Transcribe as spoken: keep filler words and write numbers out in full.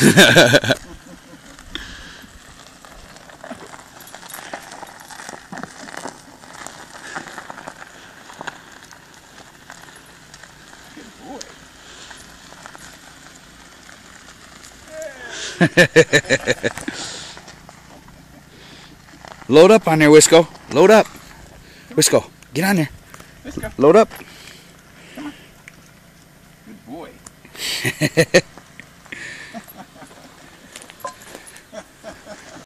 Load up on there, Wisco. Load up. Wisco, get on there. Wisco. Load up. Come on. Good boy.